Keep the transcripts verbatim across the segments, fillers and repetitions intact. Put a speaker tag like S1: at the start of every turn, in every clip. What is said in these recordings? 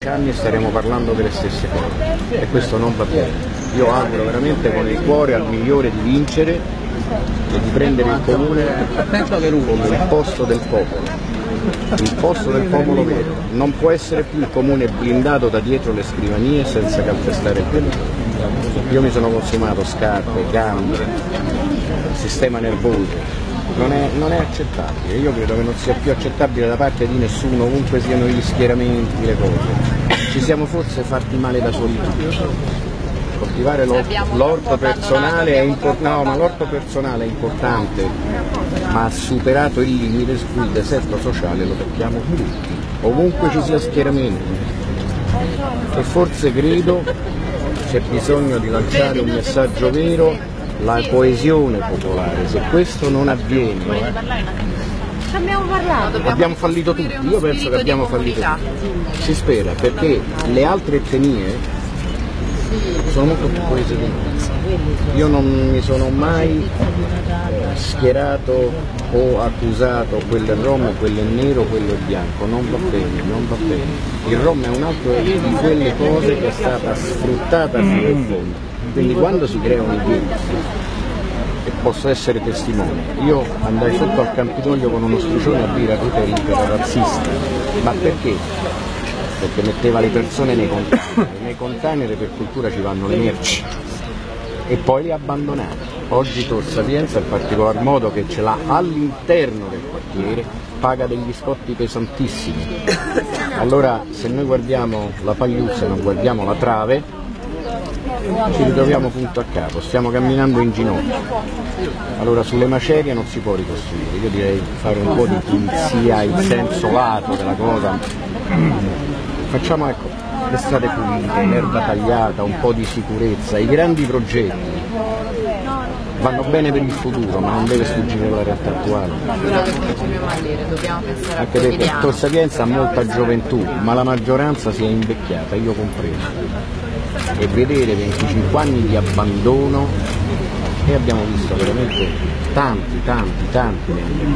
S1: anni staremo parlando delle stesse cose e questo non va bene. Io auguro veramente con il cuore al migliore di vincere e di prendere il comune come il posto del popolo, il posto del popolo vero. Non può essere più il comune blindato da dietro le scrivanie senza calpestare il pianeta. Io mi sono consumato scarpe, gambe, sistema nervoso. Non è, non è accettabile, io credo che non sia più accettabile da parte di nessuno, ovunque siano gli schieramenti, le cose. Ci siamo forse fatti male da soli tutti. Coltivare l'orto personale è importante, no, ma l'orto personale è importante, ma ha superato il limite su cui il deserto sociale lo tocchiamo tutti, ovunque ci sia schieramento. E forse credo c'è bisogno di lanciare un messaggio vero, la coesione popolare. Se questo non avviene,
S2: abbiamo parlato,
S1: abbiamo fallito tutti. Io penso che abbiamo fallito tutti. Si spera, perché le altre etnie sono molto più coese di noi. Io non mi sono mai schierato o accusato quello è rom, quello è nero, quello è bianco. Non va bene, non va bene. Il rom è un altro di quelle cose che è stata sfruttata fino in fondo. Quindi quando si creano i guetti, e posso essere testimone, io andai sotto al Campidoglio con uno striscione a dire a Ruteri che era razzista, ma perché? Perché metteva le persone nei container, nei container per cultura ci vanno le merci e poi li abbandonava. Oggi Tor Sapienza, in particolar modo che ce l'ha all'interno del quartiere, paga degli scotti pesantissimi. Allora se noi guardiamo la pagliuzza e non guardiamo la trave, ci ritroviamo punto a capo, stiamo camminando in ginocchio. Allora sulle macerie non si può ricostruire, io direi fare un po' di pulizia, il senso lato della cosa. Facciamo ecco, le strade pulite, l'erba tagliata, un po' di sicurezza, i grandi progetti vanno bene per il futuro, ma non deve sfuggire la realtà attuale. Anche perché Tor Sapienza ha molta gioventù, ma la maggioranza si è invecchiata, io compreso. E vedere venticinque anni di abbandono, e abbiamo visto veramente tanti, tanti, tanti negli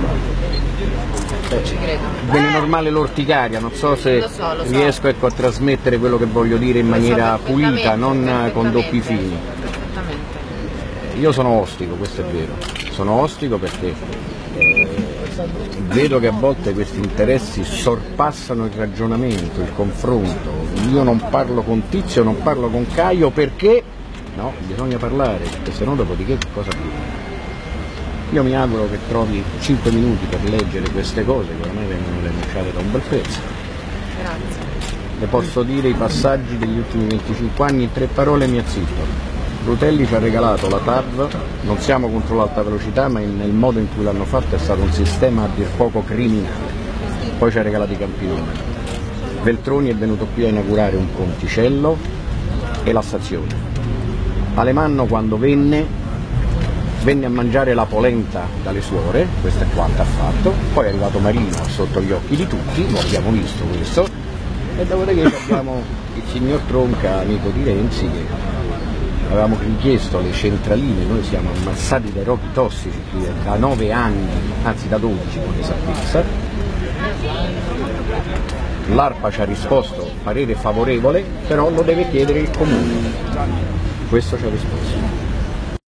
S1: Bene normale l'orticaria, non so se
S2: lo so, lo so.
S1: riesco ecco, a trasmettere quello che voglio dire in maniera so pulita, non con doppi fini. Io sono ostico, questo è vero, sono ostico perché eh, vedo che a volte questi interessi sorpassano il ragionamento, il confronto. Io non parlo con Tizio, non parlo con Caio perché no, bisogna parlare, perché sennò dopodiché che cosa dire? Io mi auguro che trovi cinque minuti per leggere queste cose che ormai vengono denunciate da un bel pezzo.
S2: Grazie.
S1: Le posso dire i passaggi degli ultimi venticinque anni in tre parole, mi azzitto. Rutelli ci ha regalato la T A V, non siamo contro l'alta velocità, ma nel modo in cui l'hanno fatto è stato un sistema a dir poco criminale. Poi ci ha regalato i Campinone. Veltroni è venuto qui a inaugurare un ponticello e la stazione. Alemanno quando venne, venne a mangiare la polenta dalle suore, questo è quanto ha fatto, poi è arrivato Marino sotto gli occhi di tutti, lo abbiamo visto questo, e dopodiché abbiamo il signor Tronca, amico di Renzi, che avevamo richiesto le centraline, noi siamo ammazzati dai roghi tossici da nove anni, anzi da dodici con esattezza. L'ARPA ci ha risposto parere favorevole, però lo deve chiedere il comune. Questo ci ha risposto.